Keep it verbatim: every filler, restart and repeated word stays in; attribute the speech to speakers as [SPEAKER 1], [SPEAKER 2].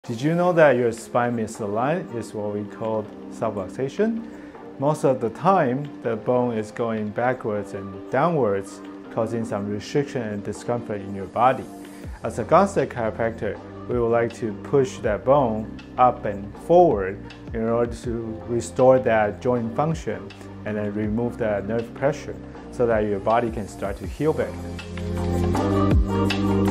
[SPEAKER 1] Did you know that your spine misaligned is what we call subluxation? Most of the time, the bone is going backwards and downwards, causing some restriction and discomfort in your body. As a constant chiropractor, we would like to push that bone up and forward in order to restore that joint function and then remove the nerve pressure so that your body can start to heal better.